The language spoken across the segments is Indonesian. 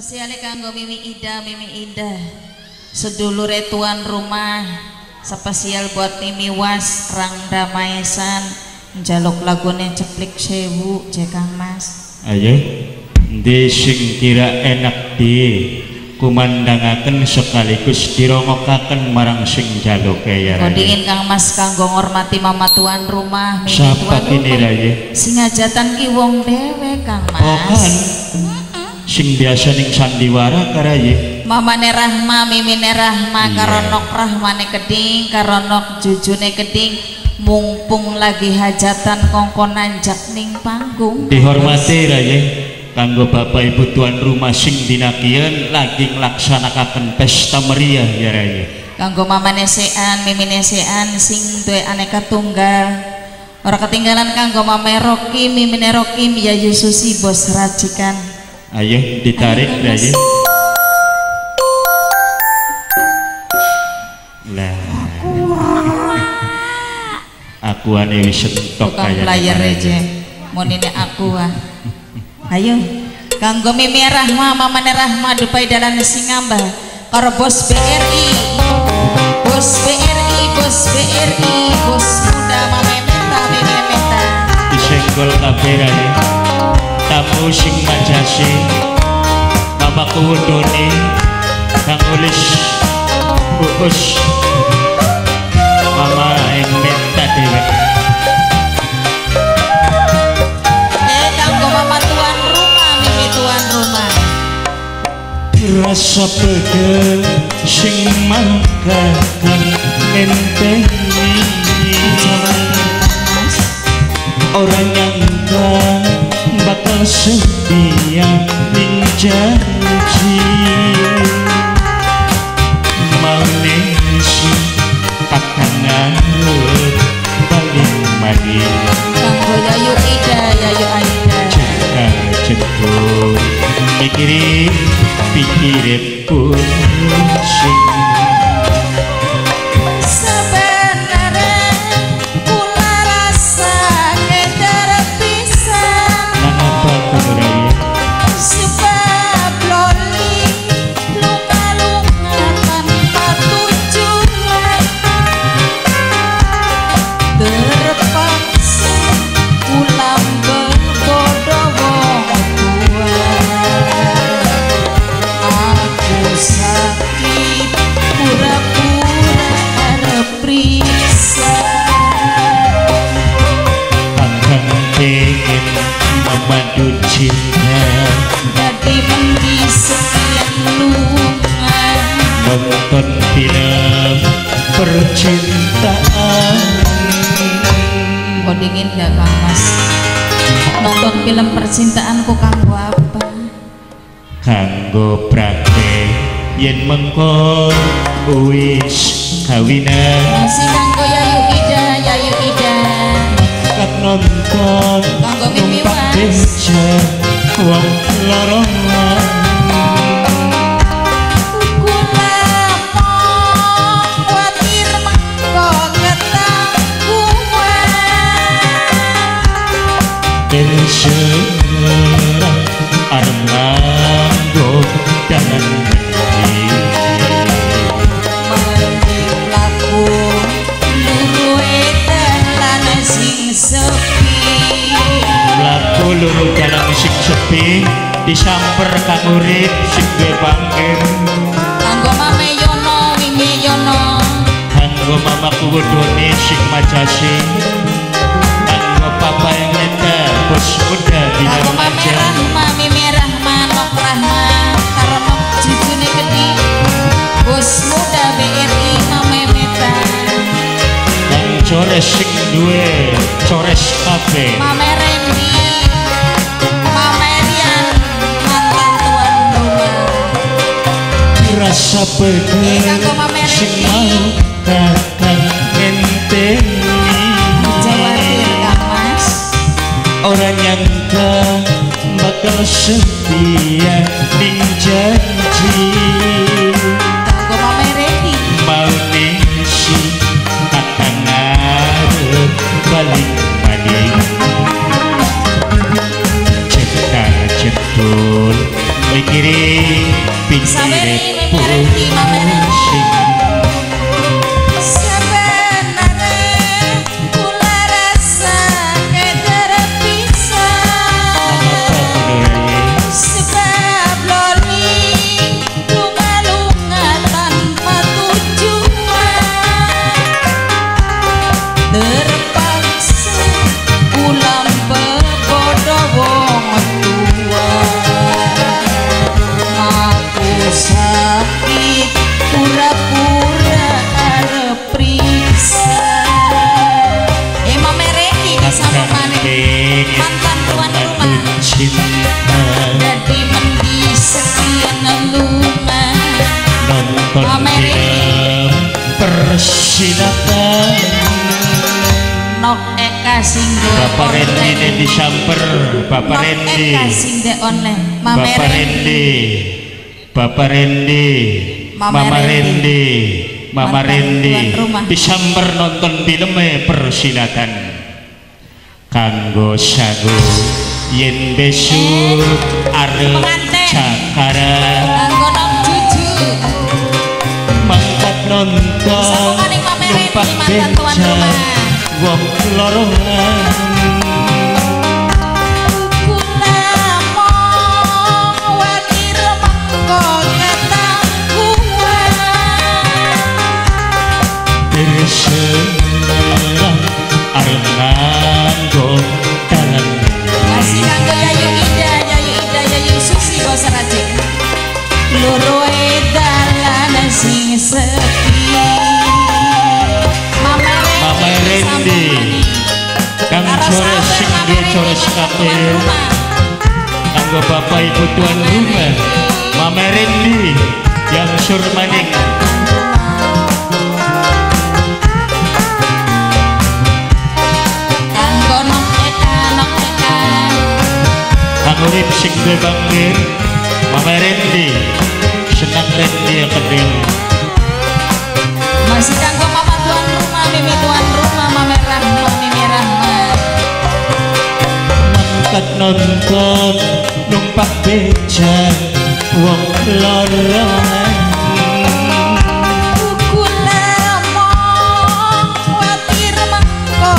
Spesial kanggo Mimi Ida sedulure tuan rumah, spesial buat Mimi Was Rangda Maesan njaluk lagune Ceplik Sewu Kang Mas. Ayo di sing kira enak di kumandangaken sekaligus dirongokaken marang sing jaluk ya. Kodingin Kang Mas kanggo ngormati mama tuan rumah, Mimi siapa tuan kini raya sing ajatan ki wong dewe Kang Mas. Oh kan sing biasa ning sandiwara karaya mamane Rahma, mimine Rahma, karonok Rahmane keding, karonok jujune keding, mumpung lagi hajatan kongkonan jak ning panggung. Dihormati raya kanggo bapak ibu tuan rumah sing dinakian lagi nglaksanakaken pesta meriah ya raya. Kanggo mamane sean, mimine sean sing duwe aneka tunggal. Ora ketinggalan kanggo mame Roki, mimine Roki, Yayu Susi bos racikan. Ayo ditarik raya. Aku ane wis entok kaya layar aja mon ini aku ayo kanggo Mimi Rahma mamane Rahma dupai dalan Singamba karo bos BRI bos muda mame meta disenggol kabeh raya tamu sing majasi bapakku wudone kang ulis uus mama yang minta dewe kanggo mama tuan rumah Mimi tuan rumah rasa pegel sing mangkakan entengi orang nyangka bakal setia ning janji maulesi akan ngarep balik madi kanggo Yayu Aida cekur mikirin pikirin pusing memadu cinta jadi menggi sekian lungan nonton film percintaan kok dingin gak Kang Mas nonton film percintaanku kanggo apa kanggo praktek yen mengko wis kawinan masih kanggo Yayu Ida kat nonton kanggo Mimi Was beca wong lorongan Serang Armando dengan mending laku luwe dalan sing sepi laku luru dalam sing sepi disamper kang urip sing duwe bangkir kanggo mame Yono Mimi Yono kanggo mamaku wudone sing majasi kanggo papa yang neta bos muda bina remaja Rahma Mimi Rahma Nok Rahma karo nok jujune gede bos muda BRI mame meta kang cores sing duwe cores kafe mame Randy mame Rian mantan tuan rumah rasa pegel sing mau kakang entengi Jawatir Kang Mas orang nyangka bakal setia ning janji kanggo mame Randy mau nisi akan ngarep balik madi cetar cetul mikirin sing persilatan nok eka singgo Bapak Rendi ini disamper Bapak nok Rendi eka singgo online Bapak Rendi Bapak Rendi Mama Rendi Mama Rendi disamper nonton filmnya persilatan kanggo sagu yen besok arep cakara kanggo nok juju mangkat nonton numpak beca wong lorongan berserah arep nganggo dalan masih kanggo Yayu Ida Yayu Susi bos rajik loro dalan sing sepi Mama Rendi kang sore sing sore kabeh kanggo bapak ibu tuan rumah Mama Rendi yang surmaning kanggo nok eka kanggo urip sing bangkir Mama Rendi senang Rendi yang kedel masih kanggo mama tuan rumah mimi tuan rumah Mama Rahma Mimi Rahma mangkat nonton numpak beca wong lorongan buku lama watir mengko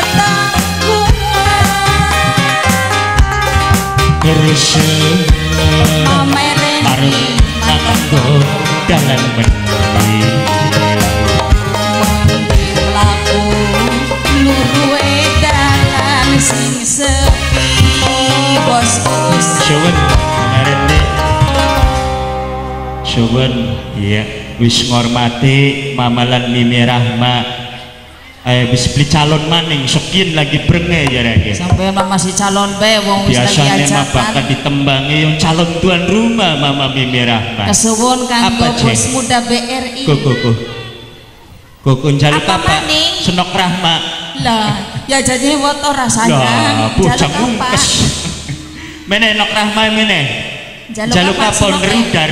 ketanggungan berserah Mama Rendi kanggo dalan mendi laku luruwe dalan sing sepi bos Syuwun Rendi Syuwun iya wis ngormati mamalan Mimi Rahma wis beli calon maning sekian lagi brenge ya lagi sampai masih calon be wong wis lagi biasanya mah ajakan bakal ditembangi yang calon tuan rumah Mama Mimi Rahma kesuwun kanggo Apa, Cek? bos muda BRI Kukun jaluk Apa, apa? maning? Senok Rahma lah ya jadi motor rasanya lah bujang ungkes mene Nok Rahma mene jaluk apa ngerudar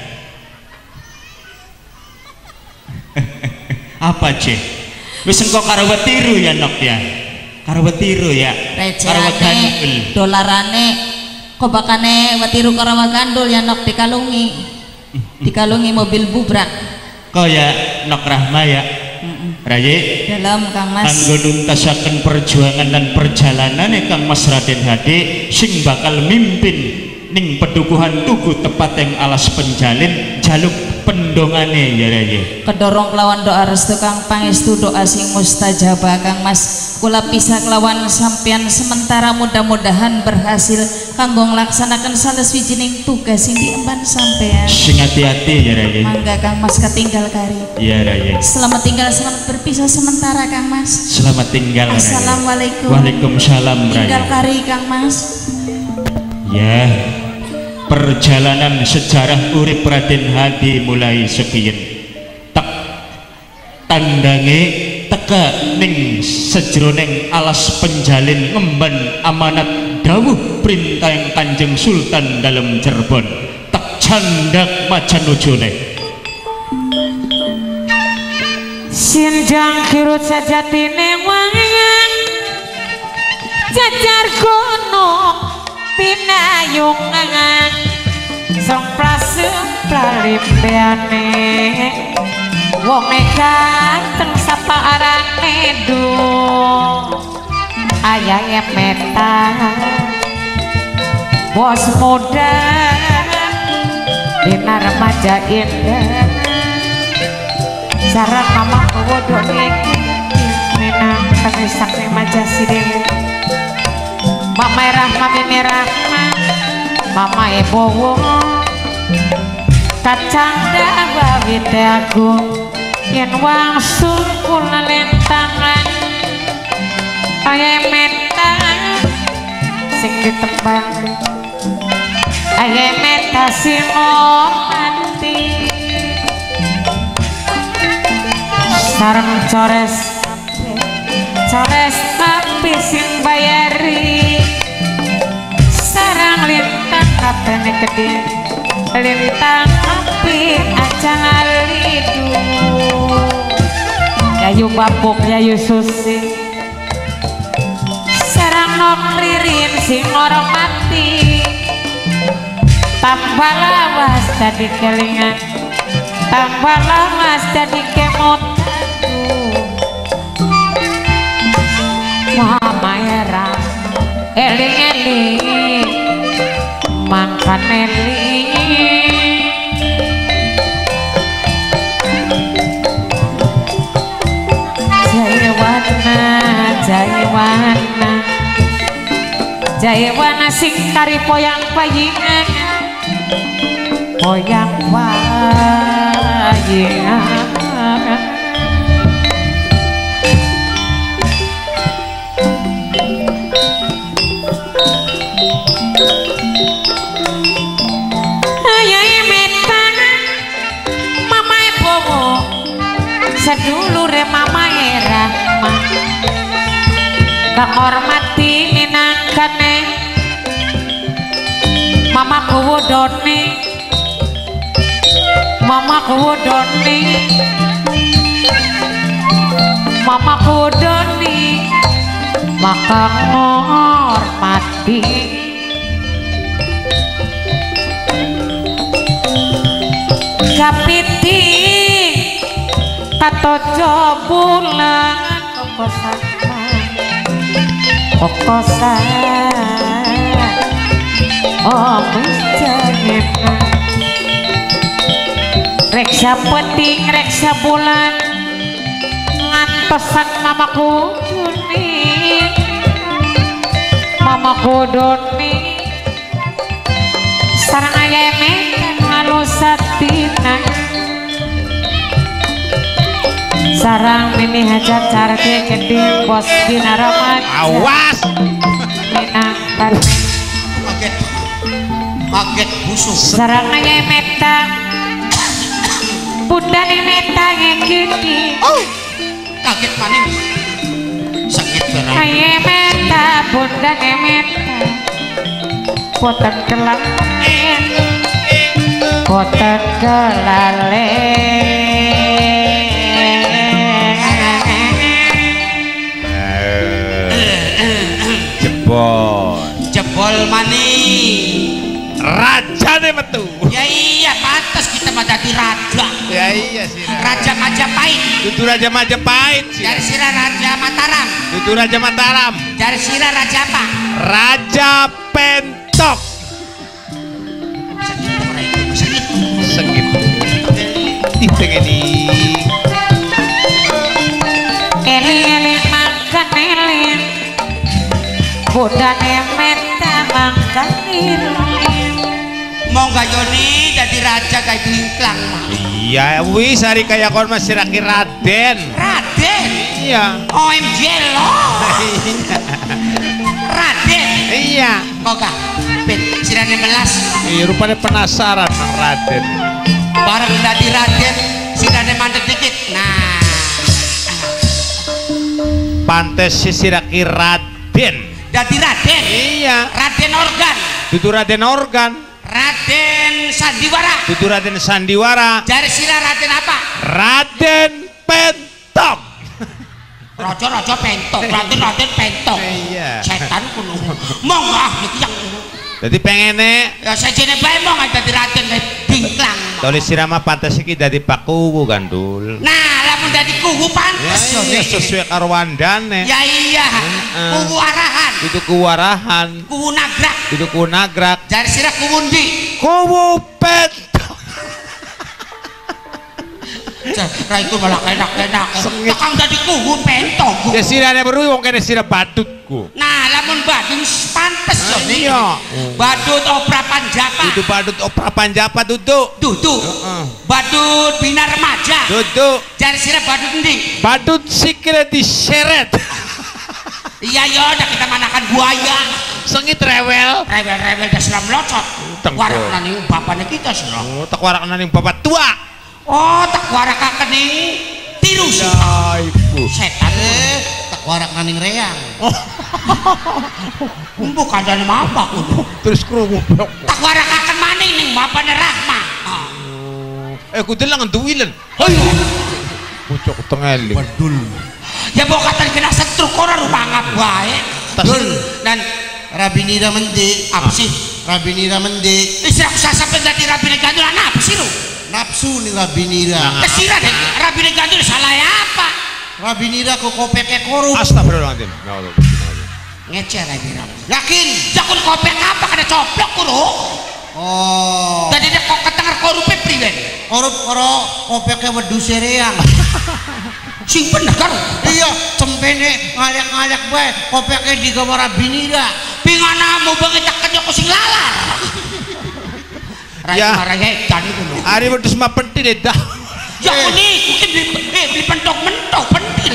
apa cek wis engko karo wetiru ya Nok ya karo wetiru ya karo gandul dolarane kobakane wetiru karo gandul ya Nok dikalungi mobil bubrak kaya Nok Rahma ya Raye dalam Kang Mas kanggo nuntasaken perjuangan dan perjalanan Kang Mas Raden Hadi sing bakal mimpin ning pedukuhan tugu tepat yang alas penjalin jaluk pendongane ya Raye kedorong kelawan doa restu Kang pangestu doa sing mustajabah Kang Mas kula pisah kelawan sampean sementara mudah-mudahan berhasil kanggo nglaksanaken sales wijining tugas sing diemban sampean sing hati-hati ya Raye mangga Kang Mas ketinggal kari ya Raye selamat tinggal selamat berpisah sementara Kang Mas selamat tinggal Raye assalamualaikum waalaikumsalam tinggal Raye kari Kang Mas ya perjalanan sejarah urip Raden Hadi mulai sekian tak tandange teka ning sejroning alas penjalin ngemban amanat dawuh perintah yang Kanjeng Sultan dalam Cirebon tak candak macan ujune Sinjang kirut sajatine wayang jajar gunung pinayungan song prasem plalimbeane wong ganteng sapa arane do ayahe meta bos muda dina remaja indah sarang mama kewodo iki minang tengisak remaja sidin mama rahma mimi rahma mama ebowo kacang dawa widagung yen wangsul kula lentangan aye meta sing ditembang aye meta sing mati sareng cores tapi sing bayari sarang lintang kapene gede lintang api aja ngalidu yayu babuk yayu susi sarang nok ririn sing ngormati tambah lawas tadi kelingan tambah lawas tadi kemot mama era eling-eling makan eling jayawana sing kari poyang payingan poyang payingan sedulure mama Rahma kang hormati minangkane mama kuwudone mama kuwudone mama kuwudone maka hormati kapiti katojo bulan kokosan oh menjadinya reksa peting reksa bulan ngantosan mamaku kuning mamaku doni sarang ayame ngalusatina sarang mimi hajat carke gede bos dina ramaja awas minangkan kaget busuk sarang ayah meta bunda ni meta ngekiti kaget maning sakit barang ayah meta bunda ni meta boten kelalen boten kelalen jebol maning raja deh metu ya iya pantas kita mah jadi raja ya iya sih raja Majapahit dudu raja Majapahit sih dari sira raja Mataram dudu raja Mataram dari sira raja apa raja Pentok sakit ini eling-eling makan eling budane meta makan eling mongga Yoni jadi raja kayak diingklang iya wis hari kayak kon masih raki Raden iya OMG lo Raden iya kok gak ben sirane melas iya rupanya penasaran nang Raden bareng jadi Raden sirane mandek dikit nah pantes si raki Raden jadi Raden iya Raden Organ dudu Raden Organ Raden Sandiwara dudu Raden Sandiwara dari sira Raden apa Raden Pentok Raja Pentok Raden Pentok iya setan kuno monggo ah niki yang Jadi pengennya Ya sajene bae mong dadi raden kae bingklang. tulis sirama pantas iki dadi pakuwu Gandul. Nah, lamun dadi kuwu pantes yo Ya, nih. sesuai karo wandane. Ya iya. Kuwu arahan, Itu kuwarahan, kuwu nagrak. itu kunagrak, Jare sira kuwu ndi? kuwu pet. Ra iku malah enak-enak. Sengit. Tekang dadi kuwu pentong. Ya sirane beruwi wong kene sira badutku. Nah, lamun badut pantes yo nih. Iya. Badut opera panjapa. Itu badut opera panjapa duduk. Duduk. Badut bina remaja. Duduk. Jare sira badut ndi? Badut sikile diseret. Iya yo, dah kita manakan buaya. Sengit rewel. Rewel-rewel dah selam locot. Tengko. Warak nani bapaknya kita sih. Oh, tak warakna ning bapak tua. Oh, tak warak kening tirus. Ya ibu. Setan tak warak naning reang. Bukan dari apa kudu. Terus krungu. Tak warak akan maning ning bapaknya Rahma. Kudu lang duwilen. Ayo. Pucuk tengeling. Bedul. Ya bawa kata kena setruk ora rumangap wae. Dul. Dan Rabinira mende apa sih? Rabinira mende Istri aku sampai dadi Rabine Gandul apa sih lu? nafsu nih Rabinira Kesira deh Rabine Gandul salah apa? Rabinira kok kopeke korup Astagfirullahaladzim. Ya Allah. Ngecer Rabine. yakin Jakun kopek apa kada coplok kulo? oh Tadi dia kok ketenger korupe priwen. korup karo kopeke wedhus sereang Sing bener kan? iya cempene ngalek-ngalek bae kopeke digawa Rabinira Pinganamu banget tak kenyok sing lalar. Ya. Raya edan itu lho. Ari wedhus mah pentil dah. Ya kuni mungkin beli pentok-mentok pentil.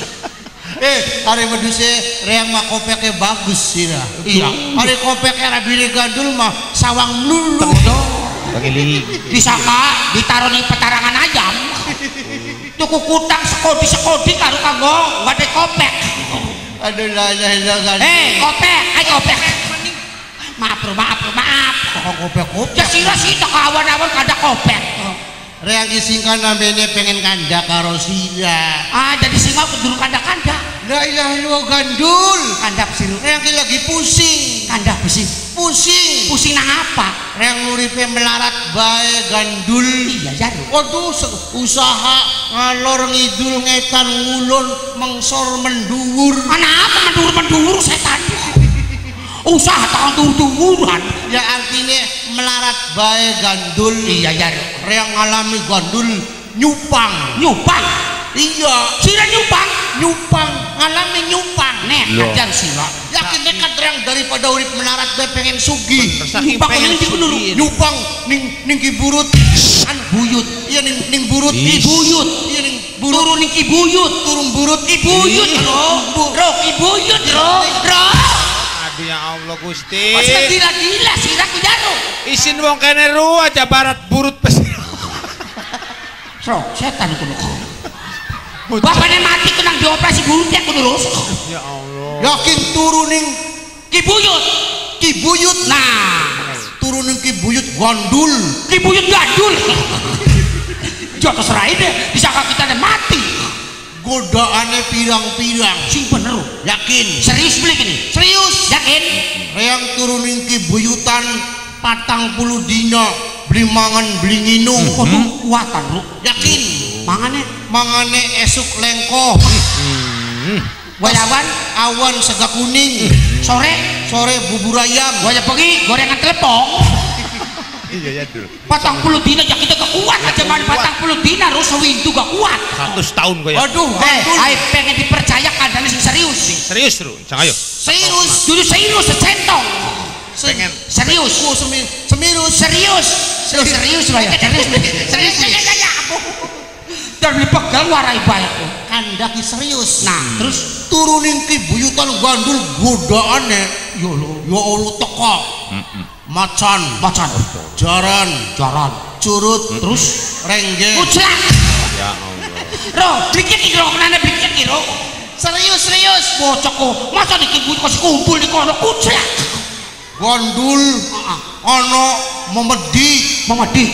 are wedhuse reang mah kopeke bagus sira Iya. are kopeke Rabinira Gandul mah sawang lulu Pangili. Disaka ditaruh ning petarangan ayam. Tuku kutang sekodi karo kanggo ngade kopek. aduh la Kopek, ayo kopek. Maaf kok kopek Ya sira sih tak awan-awan kada kopek. reang disingkan nambene pengen kanda karo sira Ah, jadi singa kudu kanda-kanda. la ilaha illallah Gandul Kanda siru. reang ki lagi pusing Kanda besi. pusing Pusing nang apa? reang uripe melarat bae Gandul Iya ya. waduh usaha ngalor ngidul ngetan ngulon mengsor menduwur Mana apa mendur setan. Usaha tahun tuh-tuhuran. ya artinya melarat bae Gandul Iya ya. reang ngalami Gandul nyupang Nyupang. iya Sira nyupang. ngalami nyupang Nek Loh. ajan sira. yakin nekat reang daripada urip melarat bae pengen sugih Saking Nyupang pengen yang dikudu. sugih. nyupang ning kiburut Kan buyut. iya ning burut Is. Buyut. iya ning Turun ning kibuyut. turun burut Ibuyut, Ro, ibuyut, Ro. Aduh ya Allah Gusti. Masih gila-gila sira ku jaro. Isin wong kene ru aja barat burut pes. Ro, setan kudu. Bapaknya mati kena dioperasi bulutnya kudu lurus. Ya Allah. yakin turun ning Kibuyut. kibuyut Nah, turun ning kibuyut Gandul kibuyut gandul. Jotos rai deh, disangka kita ada mati. godaane pirang-pirang Sing bener. yakin Serius beli gini. serius Yakin? reang turun ning kibuyutan 40 dina beli mangan beli nginum Waduh, kuatan lu. yakin Mangane mangane esuk lengkoh wayawan awan sega kuning sore sore bubur ayam waya pergi gorengan telepong. Iya ya dul. 40 dina ya kita gak kuat aja man 40 dina rusuh itu gak kuat. 100 tahun kok ya. aduh Gandul. Gandul Ayo pengen dipercaya kadang sing serius. Serius ru. Cang ayo. serius Dulu serius secentong. Pengen. Serius. oh semirus Serius. Serius lah ya. Serius. Dan dipegang warai baik. kandaki serius Nah, terus turunin kibuyutan Gandul godaane yo lo ya Allah teka macan jaran curut terus rengge uclak. Ya Allah. Ro, dikit iki ro kenane dikit iki ro. Serius. Bocok kok. Masa dikibut kok kumpul di kono uclak. Gandul ana memedi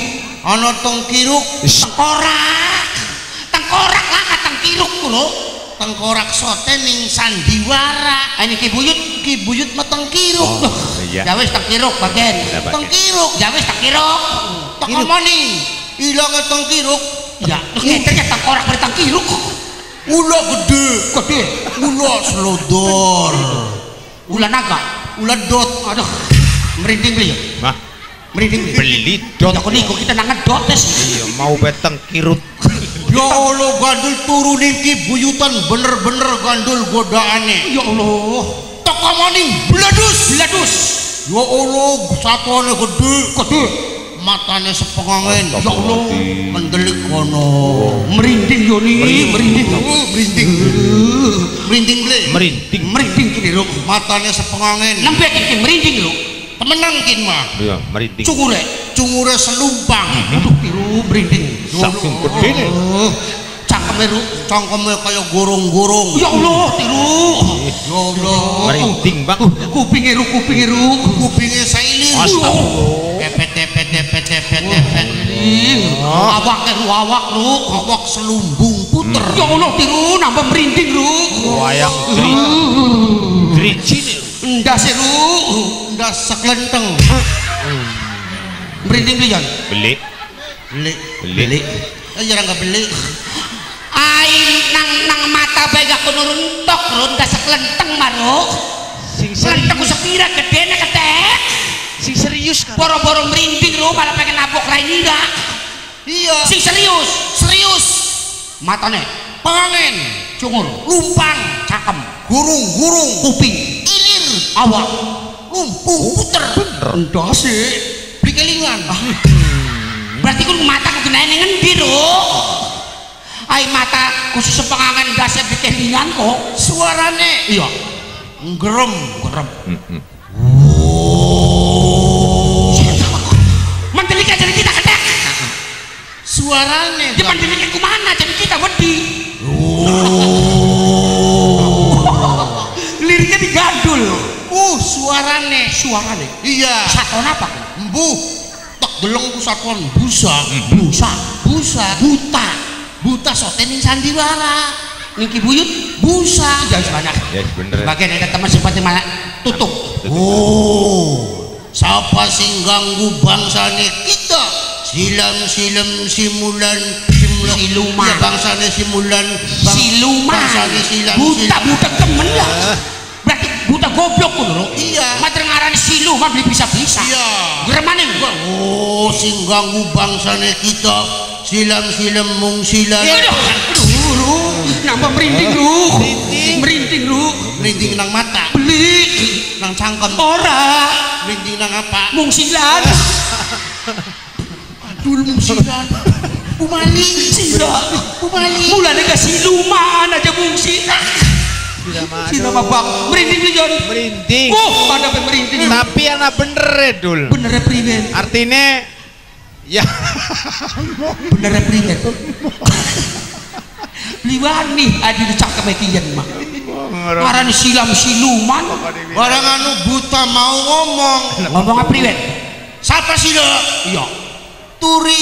Mamadi ana tengkiruk tengkorak lah tengkiruk ku lo. tengkorak sote ning sandiwara. Ini Ki Buyut mah tengkiruk. Iya. ya wis tak kiruk bagian. Tengkiruk. Ya wis tak kiruk. Tak maning. Ilangnya tengkiruk. Ya, ternyata tengkorak bertang kiruk. Ula gede. Gede. Ula selodor. Ulah naga. Ula dot. Aduh. Merinding beli ya. Mah, Merinding beli dot. Ya kok kita nangan dotes. Iya, mau beteng kirut. Ya Allah, gandul turunin Ki Buyutan bener-bener gandul godaane. Ya Allah. Teka maning bledus. Biladus. Ya Allah, satuane gede. Gede. Matane sepengangen. Ya Allah, mendelik kono. Merinding yo ni, merinding. Merinding. Merinding ble. Merinding. Merinding kini ruk. Matane sepengangen. Nampi kini merinding ruk. Temenan kin mah. Iya, merinding. Cungure. Cungure selumpang. Aduh tiru merinding. Saking gede nih. Cangkeme ruk. Cangkeme kaya gorong-gorong. Ya Allah tiru. Ya Allah. Merinding, Bang. Kupinge ruk, kupinge ruk. Kupinge sailin. Astagfirullah. Pepet. Awak ruk, awak ruk. Awak selumbung puter. Ya Allah tiru nambah merinding ruk. Wayang driji nih. Ndas ruk. Ndas seklenteng. Merinding beli Jan. Beli. Beli. Jarang gak beli. Ain nang mata bae gak nurun tok run ndas seklenteng maruk. Sing Selenteng sepira gedene ketek. Sing serius kan. Boro-boro merinding ruk malah pengen nabok Rainira. Iya. Sing serius. Matane Pangangen. cungur, Lumpang. cakem, Gurung. kuping, Ilir. awak, Lumpung puter. ndas sih. Beli kelingan. Berarti ku mata ku kena ning endi ruk? Ai mata khusus sepengangan ndase dikelingan kok. Suarane. Iya. Gerem. Mendelika jadi kita ketek. Suarane. Dia mendelika ku mana jadi kita wedi. Liriknya digandul. Suarane. Iya. Saton apa? Embuh. Tak deleng ku satuan busa. Busa. Buta sote ning sandiwara. Niki buyut Busa. ya banyak. Ya bener. Bagian ada teman seperti mana tutup. Siapa sing ganggu bangsane kita? Simulan. Siluman. Ya bangsane simulan. Siluman. Bangsane silam. Buta temen lah. Berarti buta goblok ku lho. Iya. Mater ngarani siluman beli bisa-bisa. Iya. Gremane gua. Sing ganggu bangsane kita. Silam mung silan. Aduh, nambah merinding lu. Merinding nang mata. Beli Nang cangkem. ora Merinding nang apa? mung silan. Dul mung silan. Umali. Mulane ke siluman aja mung silan. Sira babak merinding lu Jon. Merinding. Pada merinding. Tapi anak bener ya, Dul. Bener primen. Artinya ya Bener primen. Liwani adi dicakep kiyen mah. Ngarani siluman. Barang anu buta mau ngomong. Ngomong apa priwen? Siapa sih lo? Iya. Turi.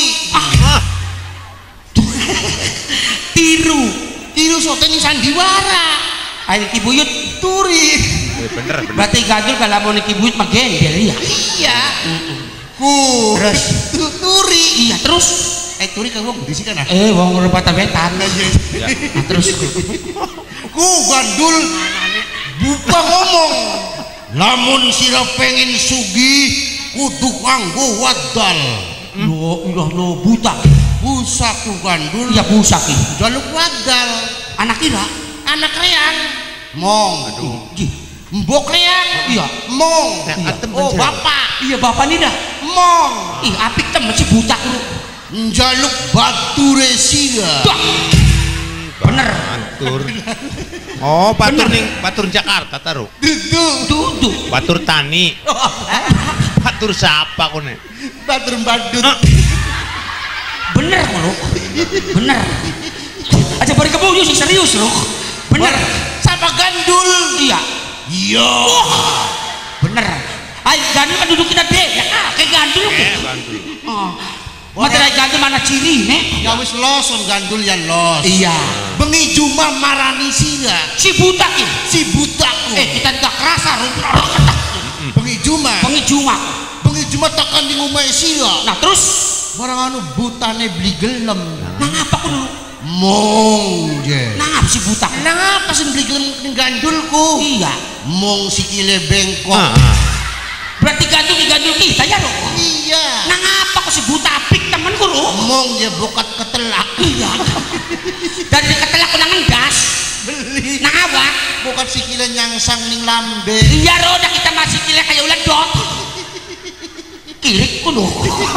Tiru sote ning sandiwara. Ayo Ki Buyut Turi. bener. berarti gandul kalau mau Ki Buyut mah gendel ya. Iya. Terus Turi. iya terus Turi kan wong gede sih kan. wong rebata-betan. Nah, terus Gandul buka ngomong. Lamun sira pengen sugih kudu nganggo wadal. lo buta. Busa ku gandul. Iya busa Ki. Jaluk wadal. Anak kira Anak reang. Mong. Mbok reang. iya. Mong. Oh, Bapak. Iya bapak nih dah. Mong. Ih apik temen si buta lu. Njaluk batu resira. Dah. Bener. Batur. Oh, batur Jakarta taruh. Duduk. Batur tani. Batur siapa kone? Batur badut. Bener kok lu. Bener. Aja bari kebuju sih serius lu. Bener. Sama gandul. Iya. Iya. Bener. Ay gandul kan duduk kita deh. Ya kayak gandul ke. Gandul. Oh. Materai gandul mana ciri nek? Ya wis los on gandul ya los. Iya. Bengi bengi Juma marani sira si buta ki si butaku kita gak kerasa bengi Juma bengi Juma tekan di ngomai sira nah terus barang anu butane beli gelem nah apa ku dulu mong je nah apa si buta nah apa sih beli gelem ning gandulku iya mong sikile bengkok berarti gandul kita ya lo iya nah apa ku si buta apik temenku lo mong je bokat ketelak iya dari ketelak ku ngendas beli nah apa bokat sikile nyangsang ning lambe iya roda kita masih kile kayak ulan dot kirik ku lo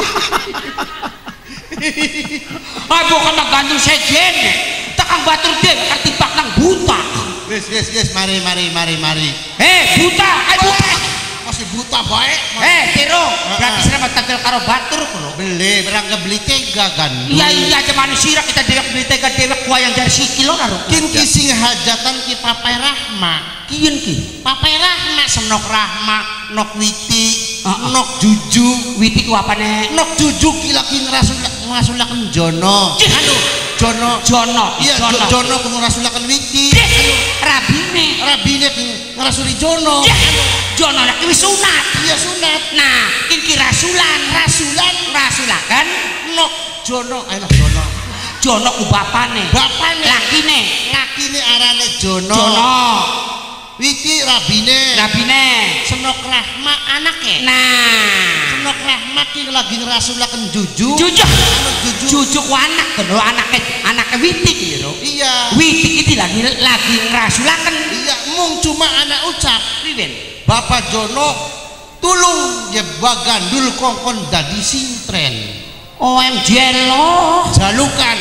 bukan gandul sejen takang batur deh kartibak nang buta Guys, mari buta buta masih buta baik Tiro berarti sira tampil karo batur kulo beli berangga beli tega kan iya zaman sira kita dewek beli tega dewek kuayang dari sikilo karo kin kising hajatan ki papai rahma kian ki papai rahma senok rahma nok witi nok juju witi ku apane nok juju ki lagi ngerasulakan jono jono iya jono ku ngerasulakan witi rabine ki ngerasuli jono jono lagi wis sunat iya sunat nah iki rasulakan nok jono jono ku bapane lakine arane jono witi rabine senok rahma anake senok rahma ki lagi ngerasulakan juju ku anak kedua anake witi ki lho iya witi iki lagi ngerasulakan iya mung cuma anak ucap riben Bapak Jono tulung ya bagandul kongkon dadi sintren OMG lo jalukan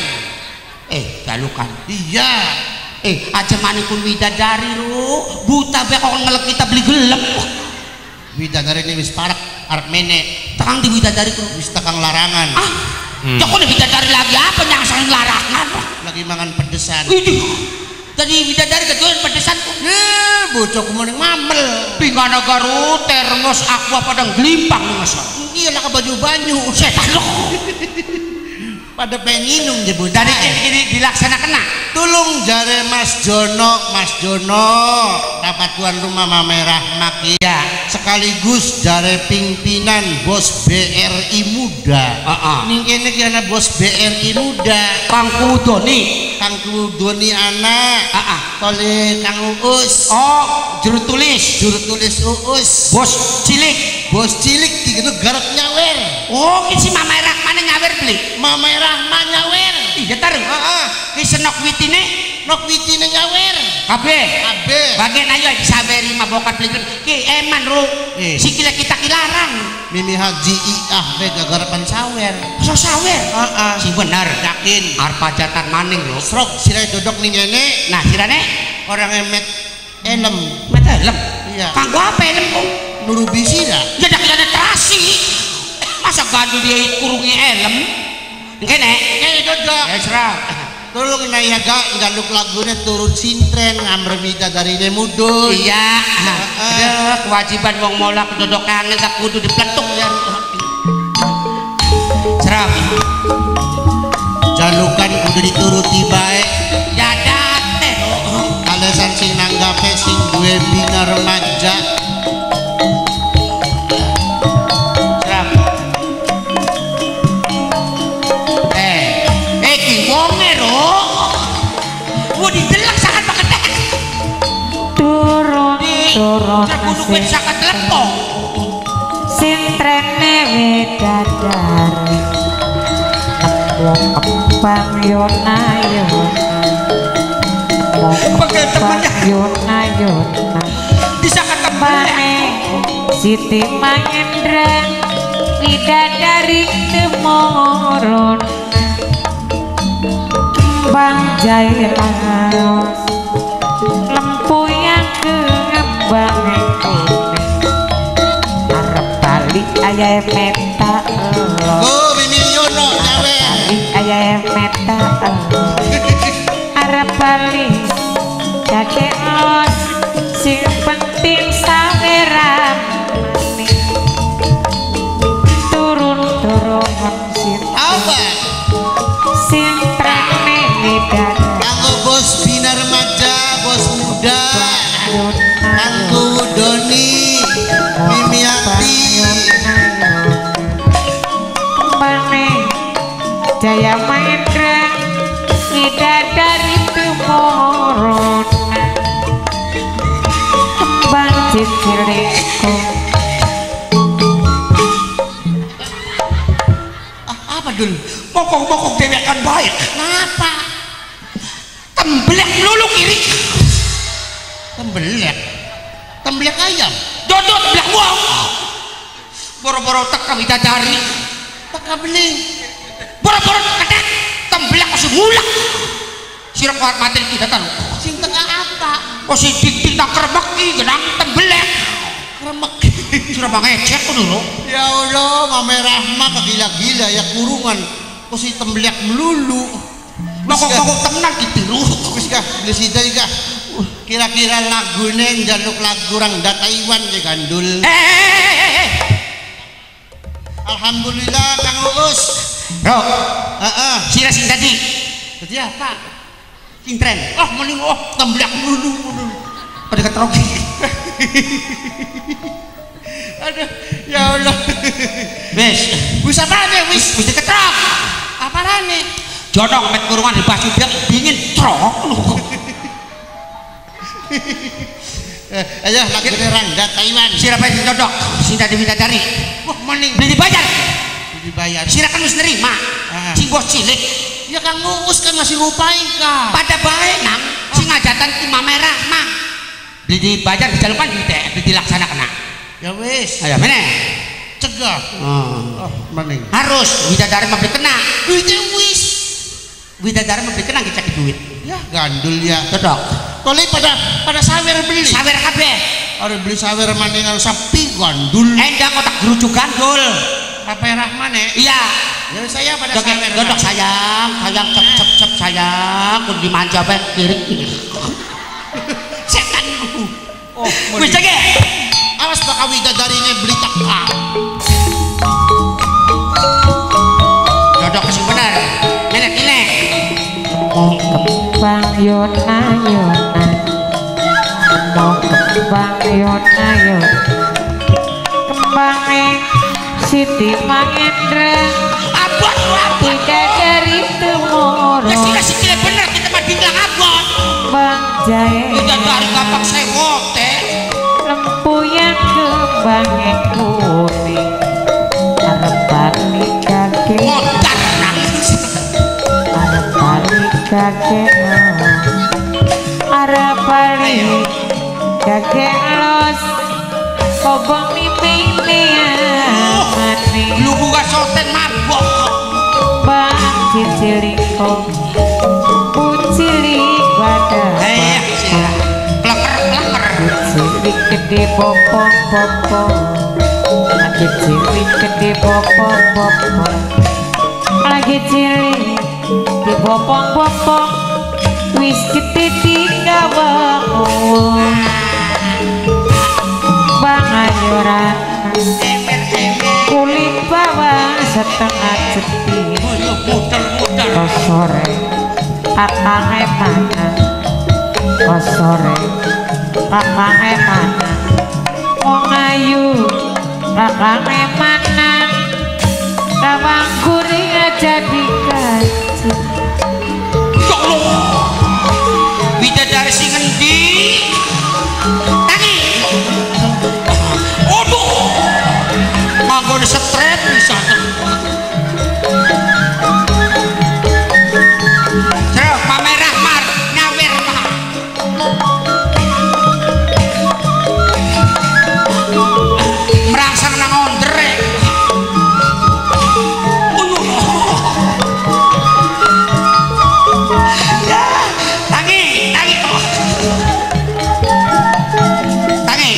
iya aja manikun widadari lo buta be kok ngelek kita beli gelem widadari ini wis parak arep mene takang di widadari ku wis takang larangan cok udah widadari lagi apa yang sang larangan lagi mangan pedesan tadi widadari ketuan pedesan ku bocok kemarin mamel pingana garu termos aqua padang gelimpang masa iya lah ke baju banyu setan lo pada pengen minum jebut dari ini dilaksanakan nak tulung jare Mas Jono dapat tuan rumah Merah Makia sekaligus jare pimpinan bos BRI muda ning kene ki ana bos BRI muda Kang Kudoni anak tole Kang Uus juru tulis Uus bos cilik gitu garap nyawer si Mama Rahmane nyawer beli Mama Rahma nyawer iya taruh ki senok witine nyawer kabeh bagian ayo disaberi mabokat beli ki eman ro sikile kita kilarang Mimi Haji Iah bega garapan sawer si benar yakin arpa jatan maning lo srok sirai dodok ning kene nah sirane orang emet elem iya kanggo apa elem kok nurubi sira ya dak yana terasi masa gandul dia kurungi elem kene dodok serang tolong nayaga galuk lagune turun sintren ngamre dari mudul iya ada kewajiban wong molak dodok kangen tak kudu dipletuk ya serap jalukan kudu dituruti baik ya date alasan sing nanggape sing duwe bina remaja serap ki wonge ro wo didelak sangat paketek turun kudu kuwi sangat lepong sintrene widadari kembang yona pegel temennya yona bisa ketembane Siti Mangendra widadari temurun kembang jailaos lempu yang kembang arep balik ayah meta Mimi Yono nyawer balik ayah meta arep balik kakek los sing penting saweran turun apa sintrene widadari kanggo bos Doni Mimiati Mane Jaya Mahendra Widadari Tumorona Kembang ciciliku Apa dul? Mokok-mokok dewekan baik. Kenapa? Tembelek melulu kiri. Tembelek ayam Dodot tembelek wong. Boro-boro teka widadari. teka beling Boro-boro kedek tembelek masih mulak. Sirap kuat mati kita tahu. sing tengah apa Masih dik-dik tak keremeki genang tembelek. remek Sudah bangecek dulu. ya Allah Mame Rahma kegila-gila ya kurungan kok si tembelek melulu Mokok-mokok tenang ditiru. wis kah lesida juga kira-kira lagune njaluk lagu rang Taiwan ya gandul Alhamdulillah Kang Uus Bro, sira sing tadi. jadi apa Sintren. Oh, mending tembelek melulu. Pada ketroki. aduh ya Allah Wis, wis apane wis diketrok. apane Jodong met kurungan di baju biar dingin trok lu. ayo lagu rang Taiwan Siapa yang jodok? Sinta Dewi Dadari. wah mending Beli dibayar. dibayar Sira kan harus nerima. Sing bos cilik. ya Kang Uus kan masih ngupain kah Pada baik nang. Sing ngajatan Imam Merah mang. Beli dibayar dijalukan di teh. Beli dilaksanakan. ya wis Ayo mana? cegah oh mending Harus Widadari memberi kena. duitnya wis Widadari memberi kena kita duit. ya gandul ya Jodok. kalau pada sawer beli Sawer kabeh. harus beli sawer mandingan sapi gandul Endang kotak gerujuk gandul. apa Rahman ya Iya. ya saya pada Jodok, sawer jodok sayang cep sayang. Kudu dimanja bae kiri. Setanku. oh Wis jage. awas bakal widadarinya beli teka Jodok sing bener. Nenek ini. Mau kembang yona yona Mau kembang yona yona Kembangnya Siti Mahendra Abot Widadari Tumoro Ya sih sikile bener kita mah bilang abot. Bang Jae Widadari gampang sewot teh. Lempuyan kembangnya kuning Arep balik kaki Modar nangis. Arep balik kaki Arep balik kaki los Kobong mimpi mati Lu buka soten mabok. Bang ciciliko Pucilik badak Sira. Pleker. Cilik gede popong Lagi cilik gede popong Lagi cilik di popong Wis gede di gawang Bang ayuran Kulit bawah setengah cetir Muter. Kosore Kakangnya mana Kosore Kakangnya mana Wong ayu Kakangnya mana Kawang kuring aja dikaji Ya Allah. Widadari sing endi? Tangi. Aduh. Manggon strep bisa. Terus Mame Rahmar nyawer mah. Merangsang nang ondrek. Ya, tangi. Tangi.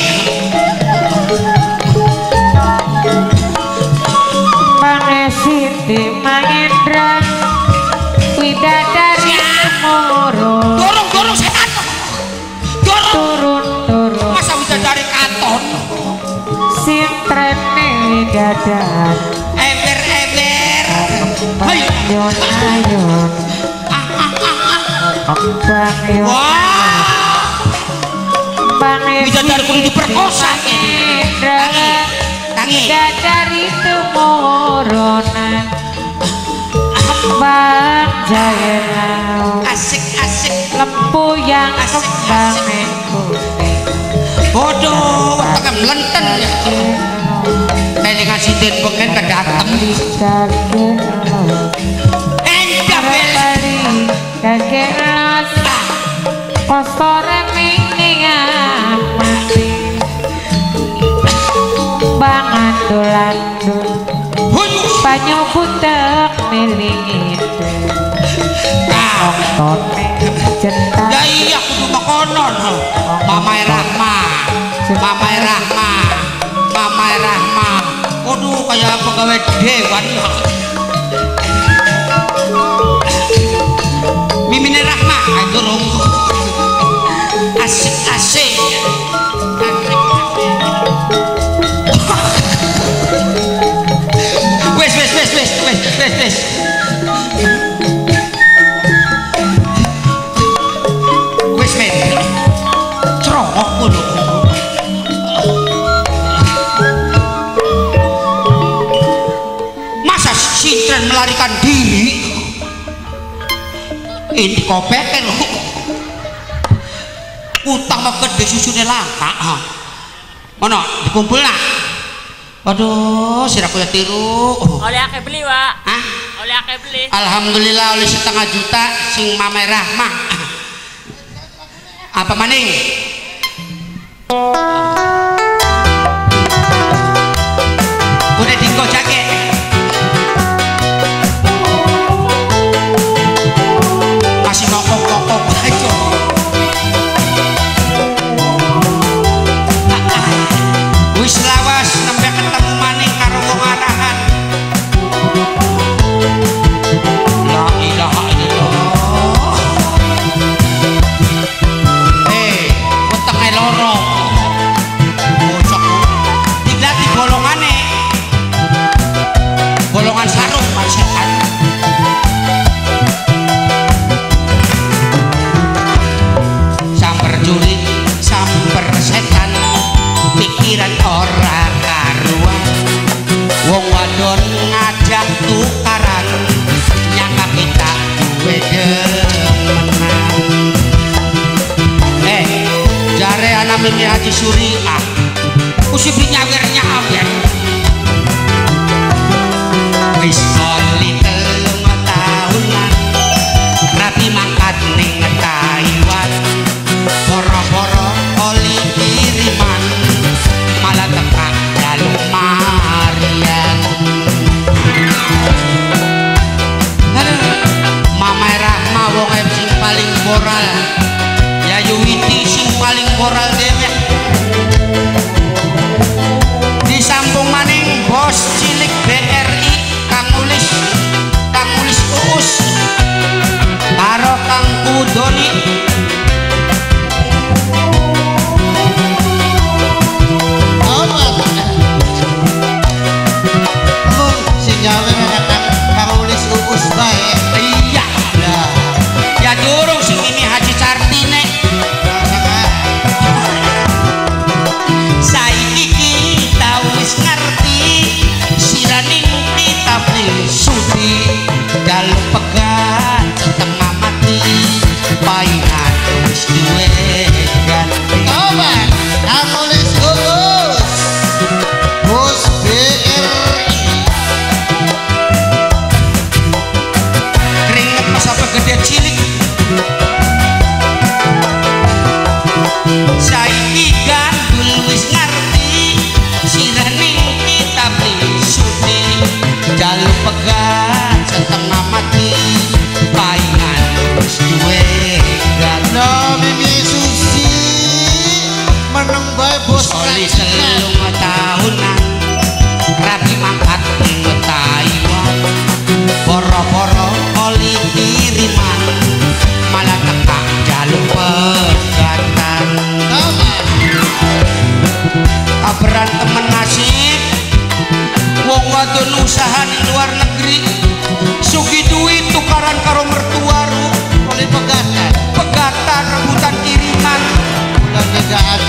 Bang Siti Mahendra Widadari Moro Dorong setan. Dorong. Turun Masa widadari katon. Sintrene widadari Eber. Hai. Ayon Bang Yon Wah. Bang bidadari kudu diperkosa tangi dari temoronan bang jaya asik lempu yang kembang putih bodoh waktu melenten ya ini ngasih den pengen kedateng endah beli kakek los kosore mining mati bangan dolandul banyu butek miling itu nonton cinta ya iya kudu makonon Mamai Rahma waduh kayak pegawai dewan Mimine Rahma durung asik wes men cerokok kudu masa sintren melarikan diri ini kopeken lho utang mau gede susune langka mana dikumpul nak aduh siraku ya tiru oleh akeh beli Wak hah? Oleh akeh beli alhamdulillah oleh 1,5 juta sing Mamai Rahmah apa maning udah tinggal jaket masih ngokok aja wis lawas nembe ketemu maning karo wong arahan la ilaha illallah wetenge loro bocok diglati bolongan sarung setan samper juri samper setan pikiran ora karuan wong wadon ngajak tukaran nyangka kita duwe demenan jare anak Mimi Haji Suriah usih nyawer wis oli 3 tahunan rapi mangkat ning Taiwan boro-boro oli kiriman malah tekak dalu Marian Mamai Rahma wong sing paling moral Yayu Witi sing paling moral dhewe disambung maning bos cilik BRI Kang Ulis Uus karo Kang Kudoni iya ya durung sing ini Haji Sartine saiki kita wis ngerti siraning kita suci dalu pegat setengah mati paingan wis duwe ganti Obat, anulis Uus Bos BRI keringet pas apa gede cilik saiki gandul wis ngerti siraning kita suci dalu pegat setengah mati paingan wis duwe ganti No Mimi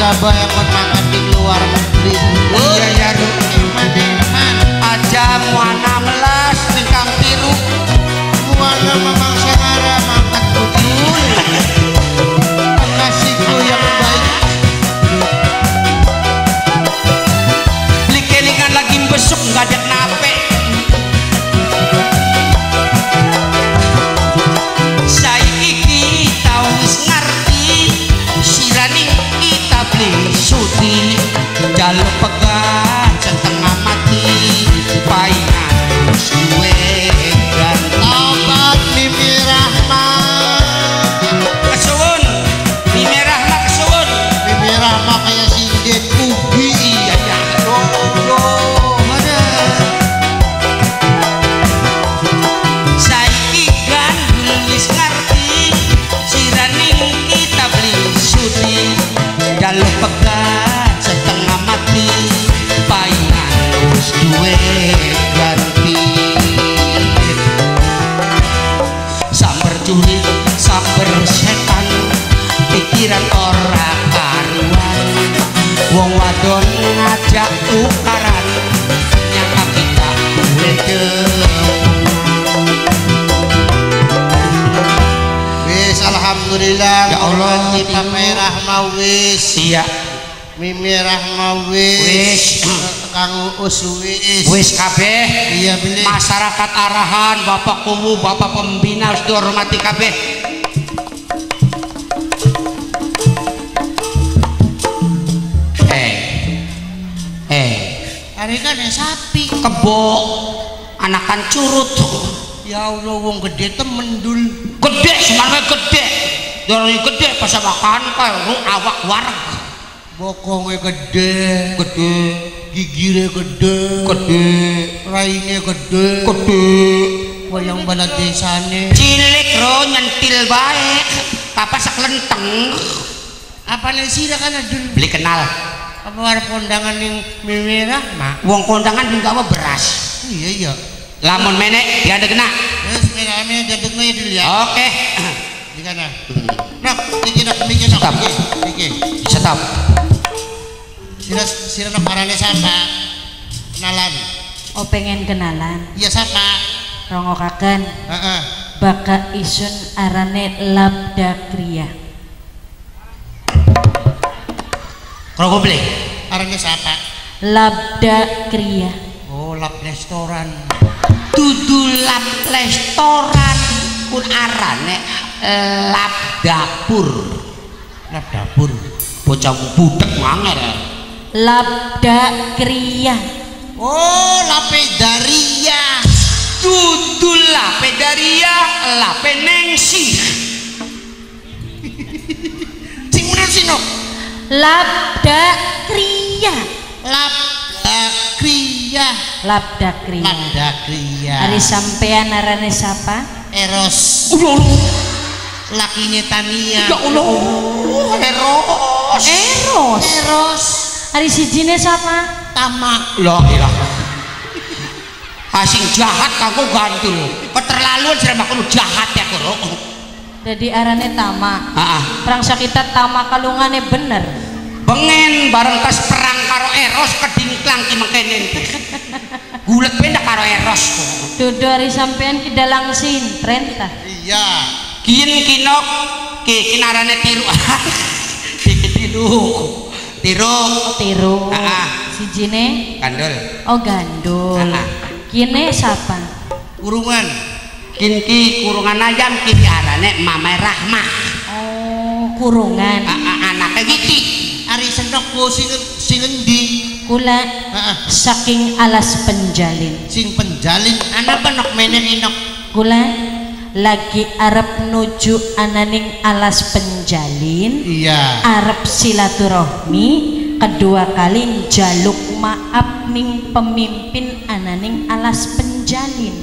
aba yang kon makan di luar negeri. Iya ya Ru. Eman Aja muana melas ingkang tiru. muana memang sangara mangkat budul. Kasihku yang baik. Beli kelingan lagi besuk nggak ada nape. Saiki kita wis ngerti sirani kita beli sudi jaluk pegat setengah mati paingan suwe ganti. Obat Mimi Rahmat. Kesuwun Mimi Rahmat kesuwun. Mimi Rahmat kayak sinden ubi. Iya ya dodo Mana? saiki gandul wis ngerti sirani kita beli sudi jaluk pegat setengah mati paingan wis duwe ganti. Samber curi samber setan pikiran ora karuan wong wadon ngajak tukaran nyangka kita duwe Wis alhamdulillah. Ya Allah, kita merah mau wis. iya Mimi Rahmat wis. Wis. Kang Uus wis. wis kabeh Iya beli. masyarakat arahan bapak kubu bapak pembina harus dihormati kabeh. Hari kan ya sapi. Kebo anakan curut Ya Allah wong gede temen dul. gede semangat gede dari gede pas makan kayak awak wareg Bokongnya gede. gede Gigire gede. gede Raine gede. gede Wayang bala desane. cilik ro nyentil baik kapas saklenteng Apa nih sih kan dul? beli kenal Apa warna kondangan yang Mimi Rahmat? wong kondangan juga apa beras Iya iya. lamun menek dia ada kena Terus kami jaduk nih dulu ya. oke Di kana. Nak, iki nak mikir nak. Stop. Iki. stop Sira nak parane siapa? Kenalan. Oh pengen kenalan Iya siapa? rongokaken Heeh. baka isun arane Labda Kriya. kalau gue beli Arane siapa? Labda Kriya. Oh, lap restoran. dudulap restoran pun arane lap dapur Lap dapur. bocah budek manger Labda Kriya. Oh, lapedaria. dudul lape daria lape nengsi Sing bener sih no. Labda Kriya. Labda Kriya. Labda Kriya. Labda Kriya. Hari sampean arane siapa? Eros. Lakinya Tania. ya Allah eros Eros. Eros. Hari sijine siapa? Tamak. lah ilah asing jahat kaku gantul keterlaluan sudah makan jahat ya kuro Jadi arane Tama. Perang sakita Tama kalungane bener. bengen bareng tas perang karo eros kedingklang ki mengkenen gulet pendak karo eros Dudu hari sampean ki dalang sintren tah. Iya. kian kinok ki kinarane tiru tiru Oh, tiru. Sijine kandol oh gandul. Kine siapa? Kurungan. kinki kurungan ayam kini arane Mama Rahmah Oh, kurungan. anaknya gitu Ari senok po sing endi? Kula saking alas penjalin. Sing penjalin anak penok menen inok. Kula lagi arep nuju ananing alas penjalin. Iya. Arep silaturahmi kedua kali jaluk maaf ning pemimpin ananing alas penjalin.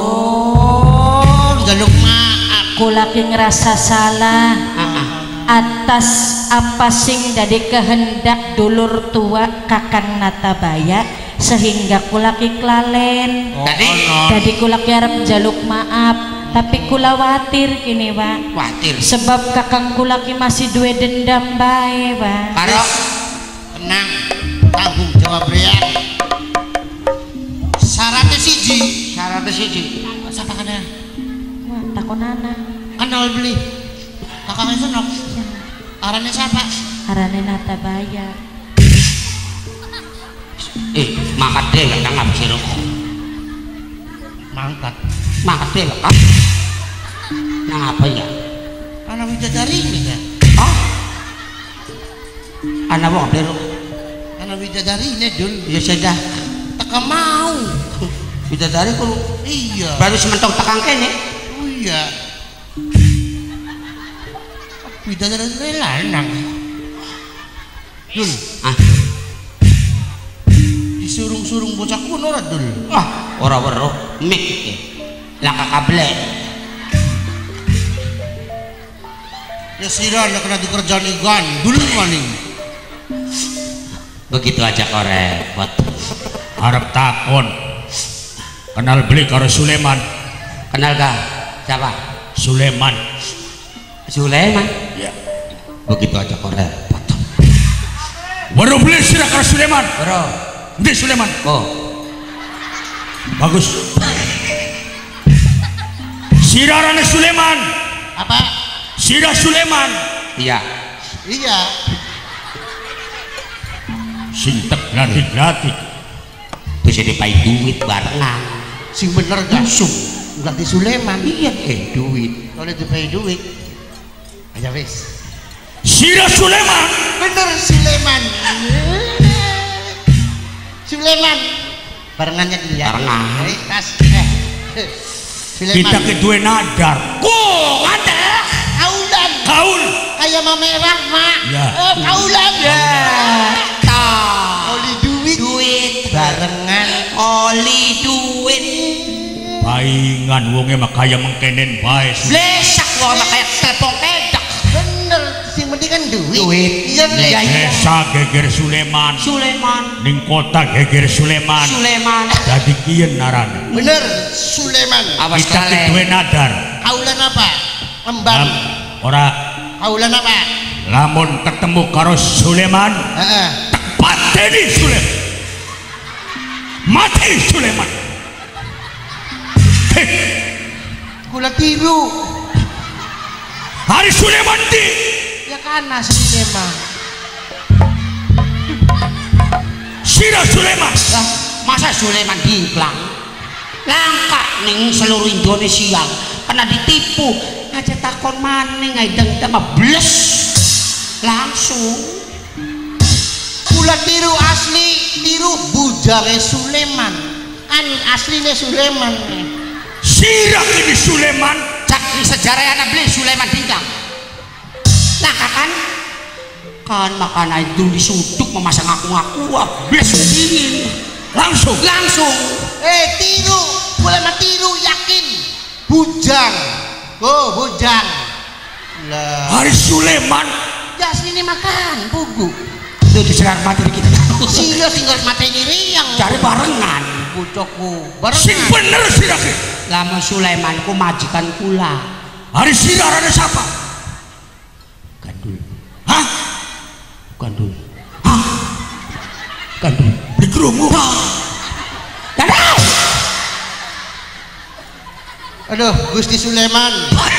Oh, jaluk maaf. Kula ki ngerasa salah atas apa sing dadi kehendak dulur tua Kakang Natabaya sehingga kula ki klalen. Tadi Dadi kula ki arep jaluk maaf tapi kula watir kini Pak. Watir. Sebab kakang kula ki masih duwe dendam bae Pak. Karo tenang, tanggung jawab pria. Syaratnya siji. Siapa kana? Wah, takonana. Kenal beli. Kakaknya senok. Arane siapa? Arane Natabaya. Mangkat deh kan ngabis lo. Mangkat. Mangkat deh kan. Nang apa ya? Anak widadari ini ya. Oh. Anak wong deh lo. Anak widadari ini dul. Ya sudah. Teka mau. Bidadari ku Iya. baru sementok tekan kene. Oh iya. Widadari lanang. Dul. Ah. Disurung-surung bocah kuno ora dul. Wah, ora weruh mik iki. Langka kable. Ya sira nek kena dikerjani gandul maning. Begitu aja kok repot. Arep takon kenal beli karo Sulaiman. Kenal gak? Siapa? Sulaiman. Sulaiman. Ya. Begitu aja kok repot. Baru beli sira karo Sulaiman. Bro. Ndi Sulaiman? Oh. Bagus. Sirarane Sulaiman. Apa? Sira Sulaiman. Iya. Iya. Sing tek glatik-glatik. Bisa dipai duit barengan. Sing bener gasum. Ganti Sulaiman. Iya, duit. Kalau dipakai duit. Aja wis. Sira Sulaiman. Bener Sulaiman. Sulaiman. Barengannya dia. Barengan. Tas. Sulaiman. Kita kedua nadar. Ada. Kaulan. Kaul. Kayak Mama Rahma. Ya. Kaulan. Ya. Oli duit. Duit Barengan. oli duit. Paingan wonge mah kaya mengkenen bae. Blesak wong kayak tepung kedak. Bener. Sing penting kan duit. Duit. Iya Iya, iya. Desa geger Sulaiman. Sulaiman. Ning kota geger Sulaiman. Sulaiman. Dadi kieu naran. Bener Sulaiman. Awas Kita kedua kalian. nadar. Kaulan apa? Embang. Ora Kaulan apa? lamun ketemu karo Sulaiman, Heeh. pateni Sulaiman. Mati Sulaiman. Heh, Kula tiru. hari Sulaiman di Ya kana Sulaiman. Sira Sulaiman. Lah, masa Sulaiman dingklang? Langka ning seluruh Indonesia pernah ditipu. Aja takon maning aidang mah bles. Langsung Kula tiru asli, tiru bujange Sulaiman. Kan aslinya Sulaiman. Sira kini Sulaiman. cak di sejarah anak beli Sulaiman dingklang. Nah kan makan itu disuduk memasang ngaku-ngaku bles dingin. Langsung. Tiru. Kula mah tiru yakin. Bujang. Oh, bujang. Lah, Hari Sulaiman. ya aslinya makan bugu. Itu disegar mati kita. Sira tinggal mateni riang. Cari barengan. Bocokku. Sing Barengan. bener sira ki. Lama Sulaiman ku majikan kula. Hari sira rada siapa? Gandul. Hah? Gandul. Hah? Gandul. Di kerungu. Gandul. Aduh, Gusti Sulaiman.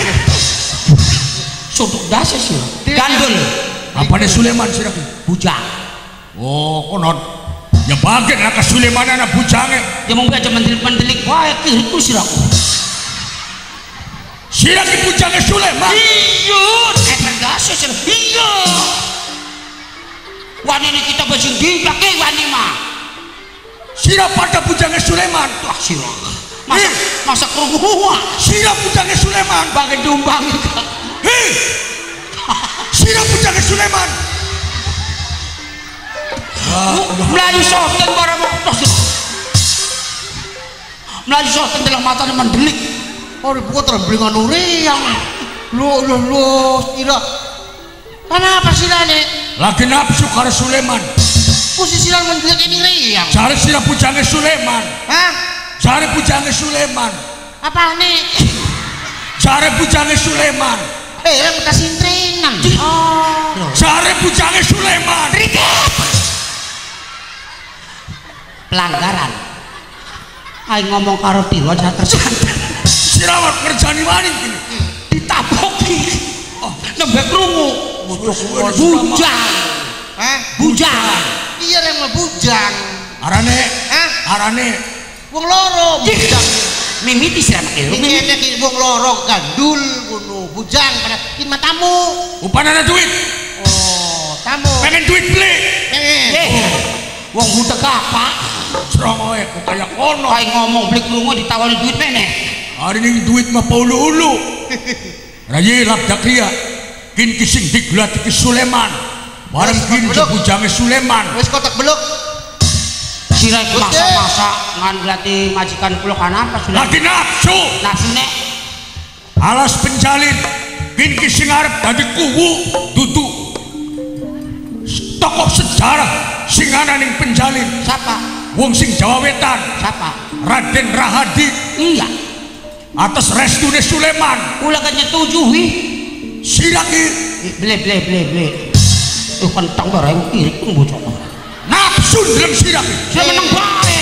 Suntuk dasar sih. Gandul. Apa nih Sulaiman sira ki? Bujang. Oh, konon. Ya bagian ke Sulaiman anak bujange. Ya mau aja mendelik-mendelik wae ki itu siraku. Sira ki bujange Sulaiman. Iya, dasar sih. Iya. Wani ini kita basing dingklak ki wani mah. Sira pada bujange Sulaiman. Wah sirah. Masa kerungu Sira bujange Sulaiman. bagian dumbang. Hei. Sira bujange Sulaiman. Melayu soten barang Melayu soten dalam mata mendelik. Oh, dibuka terbelingan riang. Loh, tidak. Kenapa sila nek? Lagi nafsu karo Sulaiman. Posisi sila mendelik ini riang. Cari sira bujange Sulaiman. Hah? Cari bujange Sulaiman. Apa nih? jare bujange Sulaiman. Rem kasintrenan. Jare bujange Sulaiman. Pelanggaran. Ayo ngomong karo Dewa aja tersantai. Sirawat ngerjani maning gini. Ditaboki. Oh, nembek krungu. Bujang. Bujang. Iya rem bujang. Arane wong loro bujang. Mimiti sira make. Iki nek wong loro gandul ngono bujang pada ki matamu. Upanana duit. Oh, tamu. Pengen duit beli. Wong butek apa? Serongoe kok kaya kono. Ayo ngomong beli krungu ditawari duit meneh. Hari ini duit mah paulu-ulu. Raye labdak ria. Kin kising diglat iki Sulaiman. Bareng kin bujange Sulaiman. Wis kotak beluk. Sira iku masa-masa ngan glati majikan kula kan apa Sulaiman? Lagi nafsu. Nafsune Alas penjalin. Kin kising arep dadi kuwu dudu tokoh sejarah sing ana ning penjalin. siapa? Wong sing Jawa Wetan. Siapa? Raden Rahadi. Iya. Atas restune Sulaiman. Kula kan nyetujui. Siraki Ble. Kentang bareng irik pun bocok. nafsu dalam siraki. Saya menang bae.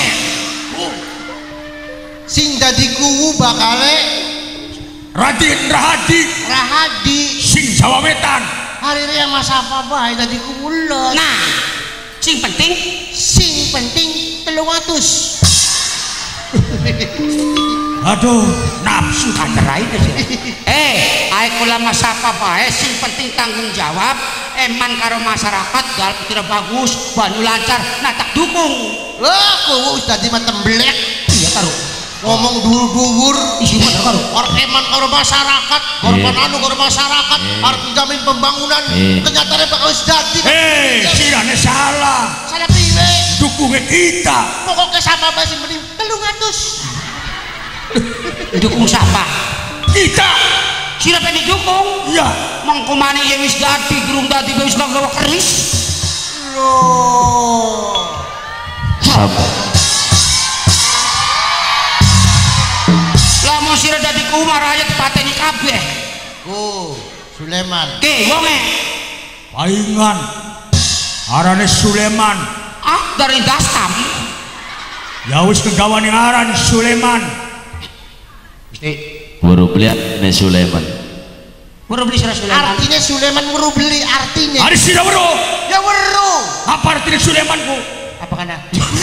Sing dadi kuwu bakale Raden Rahadi. Rahadi Sing Jawa Wetan. hari ini yang masa apa bae dadi kuwu lho. Nah, sing penting 300. Aduh, nafsu katerai itu sih. Ayo kula masa apa bae sing penting tanggung jawab eman karo masyarakat gal tidak bagus, banyu lancar, nah tak dukung. Wah, kuwu wis dadi matemblek. Iya karo Ngomong dhuwur-dhuwur, isi bener karo. arep eman karo masyarakat, korban anu karo masyarakat, arep menjamin pembangunan, kenyataannya bakal wis dadi. sirane salah. Salah piye? Dukungnya kita. Pokoknya sama bae sing penting 300. Dukung siapa? Kita. Sira pengen dukung? Iya. Mangkumani ya wis dadi, durung dadi wis gawa keris. Loh. Lamun sira dadi kumar aja dipateni kabeh. Oh, Sulaiman. Ke wonge. Paingan. Arane Sulaiman. Dari dastam. Ya wis kegawane aran Sulaiman. Baru beli ne Sulaiman. Baru beli sira Sulaiman. Artinya Sulaiman weruh beli artinya. Hari sida weruh. Ya weruh. Apa artinya Sulaimanku? Apa kana?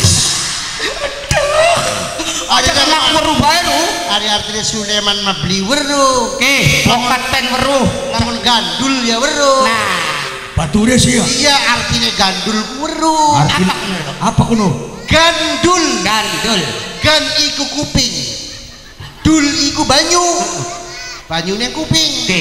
Ada Nak weruh baru. Ada artinya Sulaiman mah beli weruh. Oke, lokat pen weruh. Lamun gandul ya weruh. Nah, Bature sih ya. Iya artinya gandul weruh. Artinya apa kuno? Gandul. Gandul. Gan iku kuping. Dul iku banyu. Banyune kuping. Oke.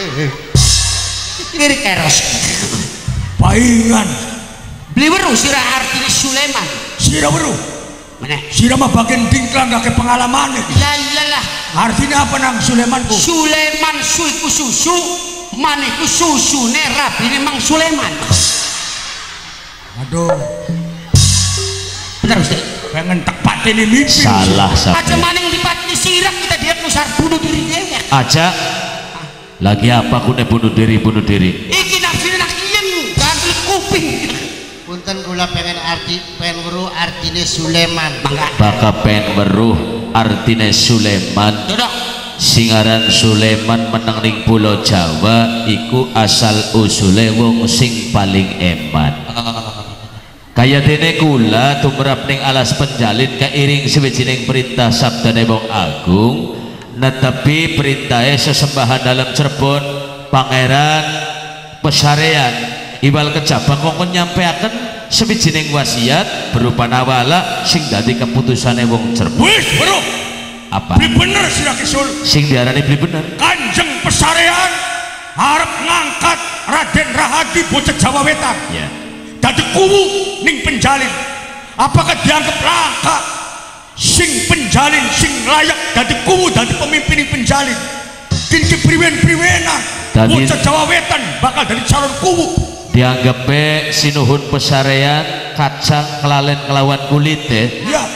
Kiri keros. Paingan. Beli weruh sira artinya Sulaiman. Sira weruh. Mana? Sira mah bagian dingklang gak ke pengalaman. Ya iyalah. Artinya apa nang Sulaimanku? Sulaiman suiku susu, maniku susune rabine Mang Sulaiman. Aduh. Benar Ustaz. Pengen tak pateni mimpi. Salah Aja sampai. maning dipateni sirak kita dia pusar bunuh diri dewek. Aja. Lagi apa aku bunuh diri. Iki nafsine nak yen gandul kuping. Punten kula pengen weruh artinya Sulaiman. Mangga. Baka pen weruh artine Sulaiman. Dodok. Singaran Sulaiman meneng ning Pulau Jawa iku asal usule wong sing paling eman. Kaya dene kula tumrap ning alas penjalin kairing sawijining perintah sabdane wong agung, netepi perintahe sesembahan dalam Cirebon Pangeran Pesarean Iwal Kejabang kok nyampeaken sawijining wasiat berupa nawala sing dadi keputusane wong Cirebon. Wis weruh. Apa? Beli bener sira Kisul. Sing diarani beli bener. Kanjeng Pesarean arep ngangkat Raden Rahadi bocah Jawa Wetan. Ya. Dadi kuwu ning penjalin. Apakah dianggap langka sing penjalin sing layak dadi kuwu dadi pemimpin ning penjalin? Kini priwen-priwenan bocah Jawa Wetan bakal dari calon kuwu. Dianggap sinuhun Pesarean kacang kelalen kelawan kulite. Ya.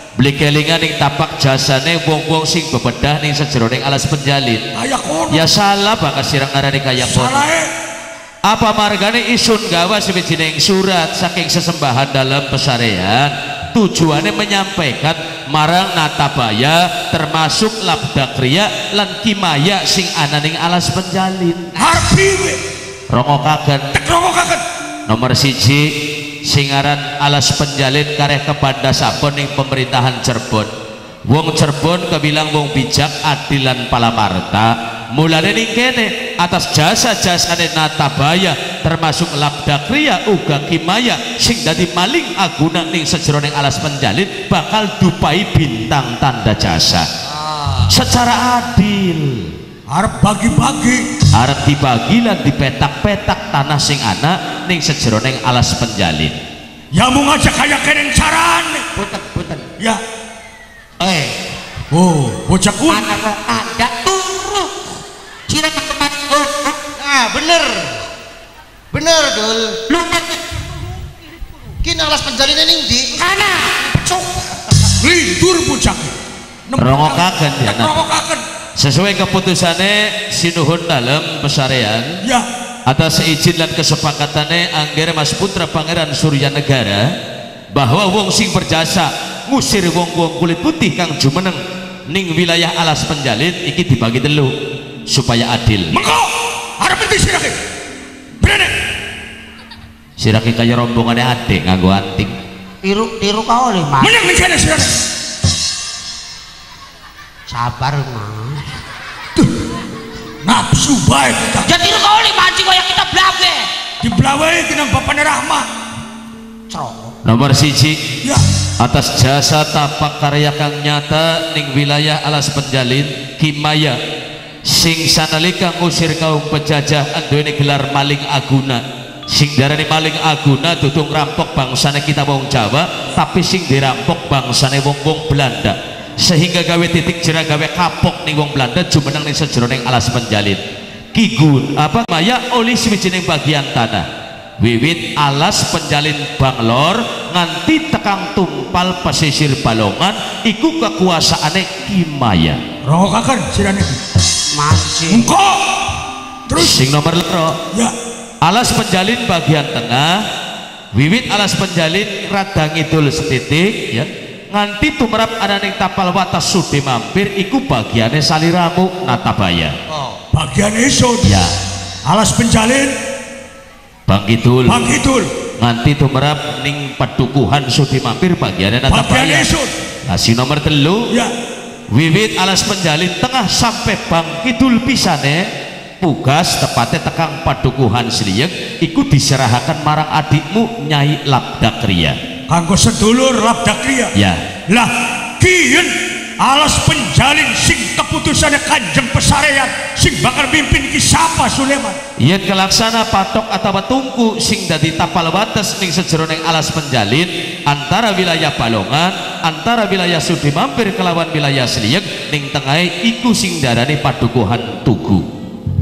beli kelingan ning tapak jasane wong-wong sing bebedah ning sejeroning alas penjalin. Kaya kono. Ya salah bakal sirang ngarani kaya kono. Apa margane isun gawa sewijining surat saking sesembahan dalam pesarean, tujuannya menyampaikan marang Natabaya termasuk Labdakriya lan Kimaya sing ananing alas penjalin. Harpiwe rongokaken nomor siji singaran alas penjalin kareh kepada sabon ning pemerintahan Cirebon. Wong Cirebon kebilang wong bijak adilan palamarta. Mulane ning kene atas jasa-jasane Natabaya termasuk Labdakriya uga Kimaya sing dadi maling aguna ning sejeroning alas penjalin bakal dupai bintang tanda jasa secara adil. Arep bagi-bagi, arep dibagi lan dipetak-petak tanah sing ana ning sejeroning alas penjalin. Ya mau ngajak kaya kenen carane. Boten. Ya. Bocah kun. Ada turu. Cira tempat. Bener Dul. Kini alas penjalin ning ndi? Kana. Cuk. Lindur bocah. Rongokaken ya. Rongokaken. Sesuai keputusannya sinuhun dalam pesarean. Ya. Atas izin dan kesepakatannya Angger Mas Putra Pangeran Surya Negara bahwa wong sing berjasa ngusir wong-wong kulit putih kang jumeneng ning wilayah alas penjalin iki dibagi telu supaya adil. Mengko arep mesti sirake. Brene. Sirake kaya rombongannya adik nganggo anting. Tiru kau oleh Mas. Meneng ning kene sirake. Sabar Mas. Nafsu bae kita. Ya tiru kau oleh mancing kaya kita blawe. Diblawe kinang bapane Rahmat. Nomor siji. Ya. Atas jasa tapak karya kang nyata ning wilayah alas penjalin Kimaya sing sanalika ngusir kaum penjajah anduweni gelar maling aguna. Sing darani maling aguna dudu rampok bangsane kita wong Jawa tapi sing dirampok bangsane wong-wong Belanda sehingga gawe titik jera gawe kapok ning wong Belanda jumeneng ning sejeroning alas penjalin. Kigun apa Maya oleh sewijining bagian tanah wiwit alas penjalin Banglor nganti tekang tumpal pesisir Balongan iku kekuasaane Kimaya. Rongokaken sirane mancing. Engko terus sing nomor loro. Ya. Alas penjalin bagian tengah wiwit alas penjalin rada ngidul setitik ya nganti tumrap ananing tapal watas Sude Mampir iku bagiane Saliramu Natabaya. Bagian isun. Ya. Alas penjalin Bang Kidul nganti tumrap ning Padukuhan Sude Mampir bagiane Natabaya. Nah, si nomor telu ya. Wiwit alas penjalin tengah sampai Bang Kidul pisane pugas tepatnya tekang Padukuhan Sliyeng iku diserahakan marang adikmu Nyai Labdakriya kanggo sedulur Labdakriya. Ya. Lah kiyen alas penjalin sing keputusannya Kanjeng Pesarean sing bakal mimpin ki sapa Sulaiman. Yen kelaksana patok atau tungku sing dadi tapal batas ning sejeroning alas penjalin antara wilayah Balongan antara wilayah Sude Mampir kelawan wilayah Sliyeng ning tengahe iku sing darani Padukuhan Tugu.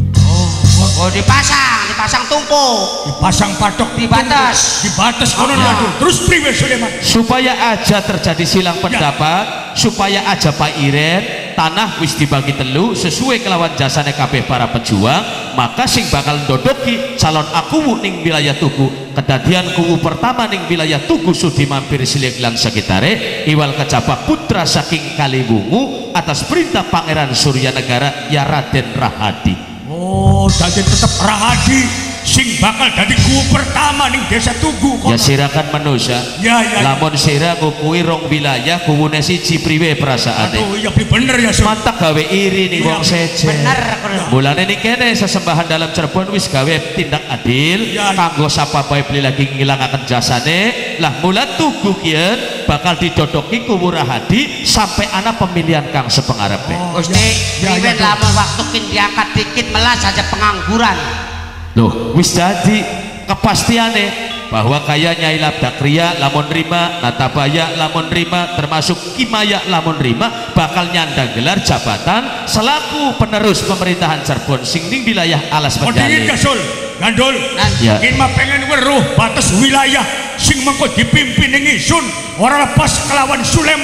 Dipasang tungku, dipasang patok, dibatas kono aduh. Terus priwe Sulaiman? Supaya aja terjadi silang pendapat, supaya aja Pak Iren tanah wis dibagi telu sesuai kelawan jasane kabeh para pejuang, maka sing bakal ndodoki calon akuwu ning wilayah Tugu kedadian kuwu pertama ning wilayah Tugu Sude Mampir Sliyeng lan sekitare iwal kecapa putra saking Kaliwungu atas perintah Pangeran Surya Negara ya Raden Rahadi. Dadi tetep Rahadi sing bakal dadi kuwu pertama ning desa Tugu kono. Ya sirakan manusia. Ya. Lamun sira ngukui rong wilayah kuwune siji priwe perasaane. Aduh iya bener ya mantak gawe iri ning wong seje. Bener. Mulane ning kene sesembahan dalam Cirebon wis gawe tindak adil kanggo sapa bae beli lagi ngilangaken jasane. Lah mula Tugu kiyen bakal didodoki kuwu Rahadi sampai ana pemilihan kang sepengarepe. Gusti, priwe lamun waktu kin diangkat dikit melas aja pengangguran. Loh, wis jadi kepastiane bahwa kaya Nyai Labdakriya lamun rima, Natabaya lamun rima, termasuk Kimaya lamun rima bakal nyandang gelar jabatan selaku penerus pemerintahan Cirebon sing ning wilayah alas penjalin. Gandul, ingin mah pengen weruh batas wilayah sing mengko dipimpin ning isun ora lepas kelawan Sulaiman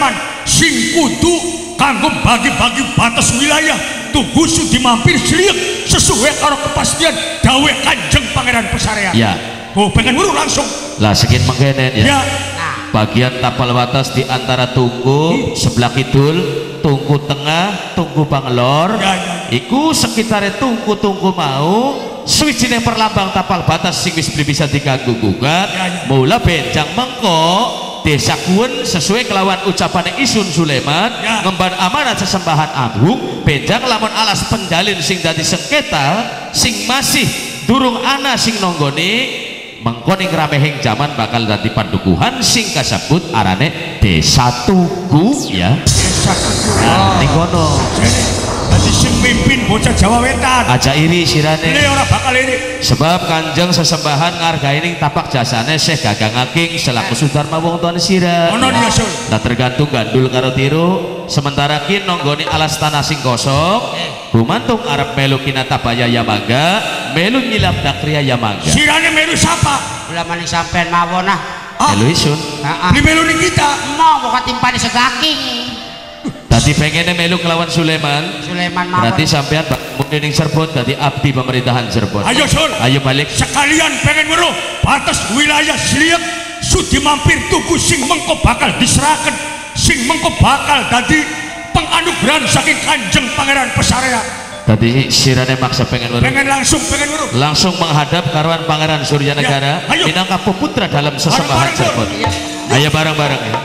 sing kudu kanggo bagi-bagi batas wilayah tugu sudi mampir seliek sesuai karo kepastian dawe Kanjeng Pangeran Pesarean. Ya. Oh, pengen weruh langsung. Lah sekian mengkenen ya. Ya. Bagian tapal batas di antara tunggu sebelah kidul, tunggu tengah, tunggu panglor. Iku sekitarnya tunggu mau suwijine perlambang tapal batas sing wis bisa diganggu gugat. Mula benjang mengko desa Kuwen sesuai kelawan ucapan Isun Sulaiman ngemban amanat sesembahan agung benjang lamun alas penjalin sing dadi sengketa sing masih durung ana sing nonggoni mengkoning ramehing zaman bakal dadi pandukuhan sing kasebut arane Desa Tugu ya. Desa Tugu. Nah, kono. Dadi sing mimpin bocah Jawa Wetan. Aja iri sirane. Ini ora bakal iri. Sebab Kanjeng sesembahan ngargaini tapak jasane Syekh Gagang Aking selaku Sudarma wong tuane sira. Ono dia Sul. Nah tergantung gandul karo tiru. Sementara kin nonggoni alas tanah sing kosong. Bumantung arep melu Kinatabaya Yamaga, melu nyilap Dakria Yamaga. Sirane melu sapa? Bila maning sampean mawon ah. Melu Isun. Beli melu ning kita. Mau katimpane segaking. Tadi pengennya melu kelawan Sulaiman. Sulaiman mawon. Berarti sampean mungkin ning Cirebon dadi abdi pemerintahan Cirebon. Ayo Sul. Ayo balik. Sekalian pengen weruh batas wilayah seliek sudi mampir tugu sing mengko bakal diserahkan sing mengko bakal dadi penganugerahan saking Kanjeng Pangeran Pesarean. Tadi sirane maksa pengen weruh. Pengen langsung weruh. Langsung menghadap karuan Pangeran Surya Negara Ya, minangka peputra dalam sesembahan Cirebon. Ayo bareng-bareng ya.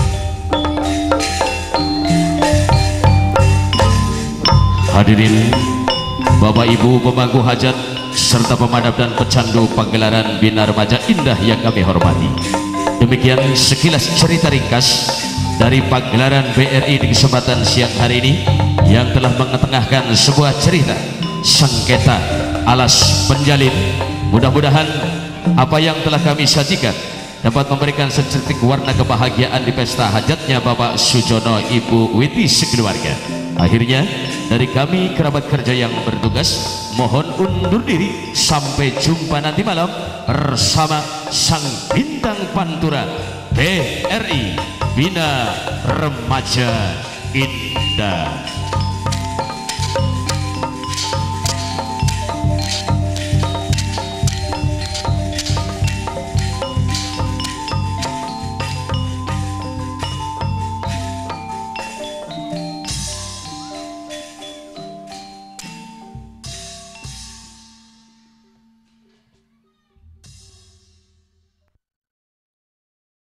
Hadirin Bapak Ibu pemangku hajat serta pemadam dan pecandu pagelaran Bina Remaja Indah yang kami hormati. Demikian sekilas cerita ringkas dari pagelaran BRI di kesempatan siang hari ini yang telah mengetengahkan sebuah cerita sengketa alas penjalin. Mudah-mudahan apa yang telah kami sajikan dapat memberikan secetik warna kebahagiaan di pesta hajatnya Bapak Sujono Ibu Witi sekeluarga. Akhirnya dari kami kerabat kerja yang bertugas mohon undur diri sampai jumpa nanti malam bersama sang bintang pantura BRI Bina Remaja Indah.